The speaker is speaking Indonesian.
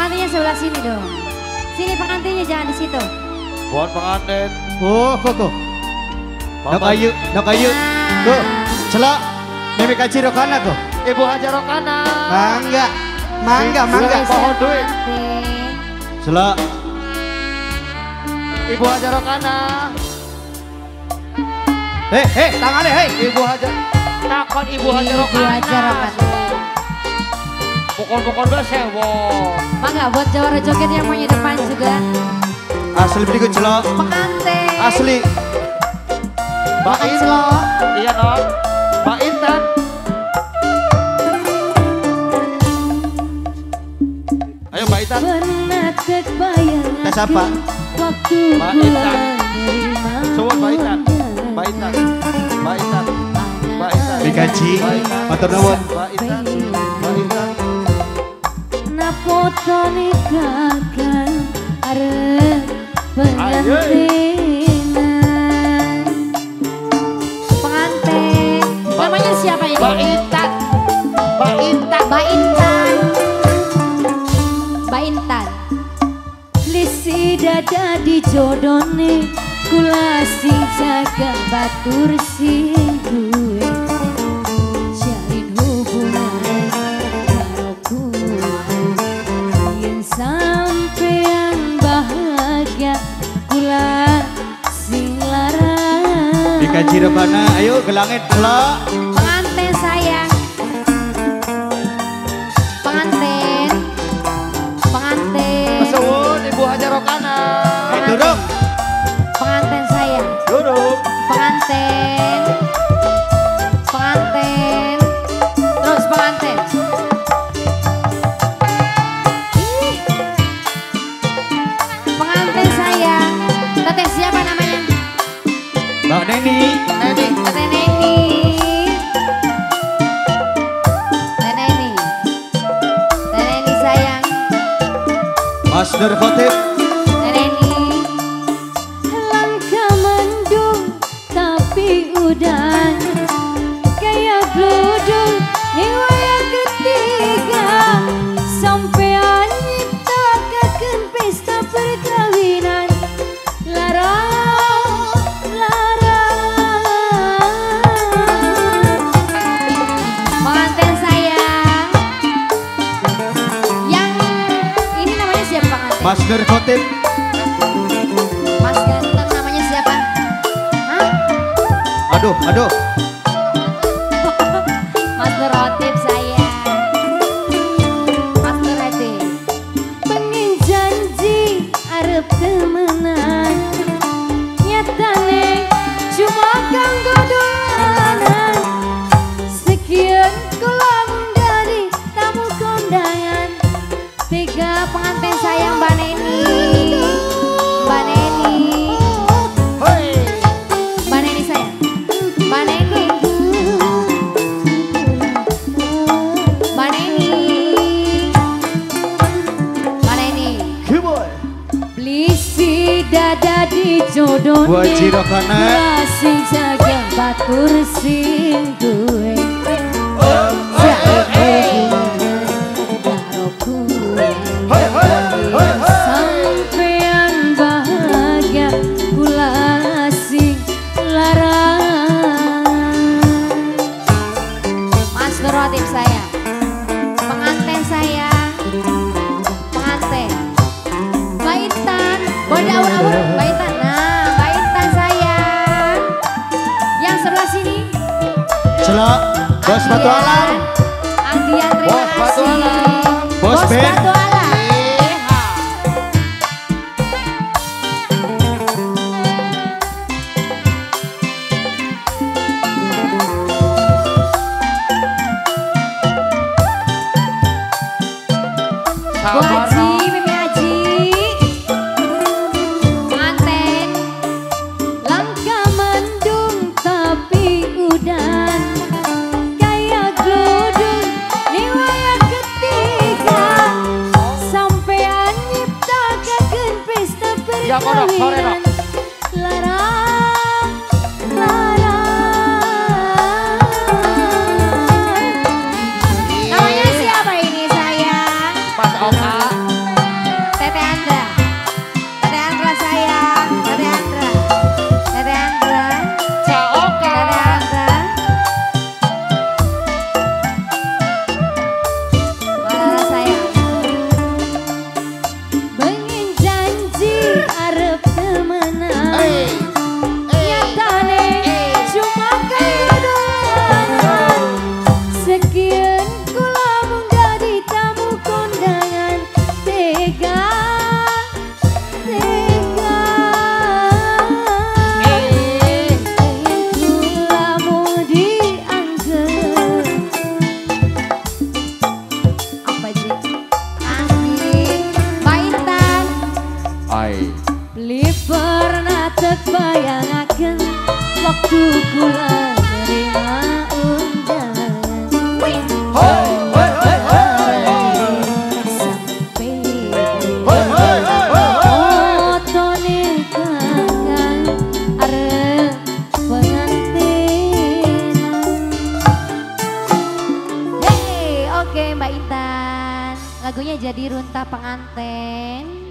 pengantinnya sebelah sini dong. Sini pengantinnya, jangan di situ. Buat pengantin. Oh, kok. Nok ayu. Kok, celok. Mimi kaji rokana kok. Ibu Haja Rokana. Mangga. Pohon duit. Celok. Ibu Haja Rokana. Hei, tangannya hei. Ibu Haja. Takon Ibu Haja Rokana. Ibu Haja Rokana. Pokok-pokok udah sewo. Mangga buat jawara joget yang punya depan juga. Asli berikut celok. Pengantin. Asli. Mbak Makan In. celok. Iya non. Mbak Intan. Ayo Mbak Intan. Pernah terbayang Tes apa? waktu Mbak bulan Intan. nerima Sobat Mbak Intan. Mbak Intan. Mbak Intan. Mbak Intan. Mimi kaji. Mbak Intan. Matur nuwun. Mbak Intan. Mbak Intan. na foto nikakan arep pengantinan. Pengantin. Namanya siapa ini? Mbak Intan. Mbak Intan. Mbak Intan. Mbak Intan. Lisi dada di jodone kula sing jaga batur sing duwe jalin hubungan karo kudu yen sampean bahagia kula sing larang. Mimi kaji rokana, ayo gelangit celok. Pengantin sayang. Pengantin. Suwun Ibu Haja Rokana. Duduk. Pengantin sayang. Duduk. Pengantin. Terus pengantin. Ih. Pengantin sayang. Teteh siapa namanya? Mbak Neni. Neni. Teteh Neni. Teteh Neni. Teteh Neni sayang. Mas Nur Khotib. Teteh Neni. Langkah mendung tapi udan kayak gludung ning wayah ketiga sampean nyiptakakeun pesta perkawinan larang. Pengantin sayang. Yang ini namanya siapa pengantin? Mas Nur Khotib. Mas ganteng namanya siapa? Hah? Aduh. Mas Nurotip sayang. Mas Nurotip. Pengen janji arep temenan nyatane cuma kanggo dolanan. Sekian kula dari tamu kondangan. Tiga pengantin sayang Mbak Neni. Mbak Neni. Hoi. Mbak Neni sayang. Mbak Neni. Mbak Neni. Mbak Neni. Kiboy. Lisi dada di jodoh Bu Haji Rokana. sing jaga batur sing duwe sampean bahagia kula sing larang. Mas Nurotip sayang. Pengantin sayang. Pengantin. Mbak Intan. Boleh awur-awur Mbak Intan. Nah Mbak Intan sayang. Yang sebelah sini. Celok. Bos Batu Alam. Andian terima Bos Batu kasih. Alam. Bos Ben. Batu Alam. Bu Haji, Mimi Haji. Pengantin. Langkah mendung tapi udan kayak gludung ning wayah ketiga sampean nyiptakakeun pesta Ya, kodok, sore, perkawinan dok. larang. Namanya siapa ini sayang? Mas Oka. Hai. Beli pernah terbayangaken waktu kula nerima undangan. Hoi hoi hoi hoi. Sampai Hoi hoi hoi hoi. otone kangen arep pengantin. Hey, oke Mbak Intan. Lagunya jadi Runta Pengantin.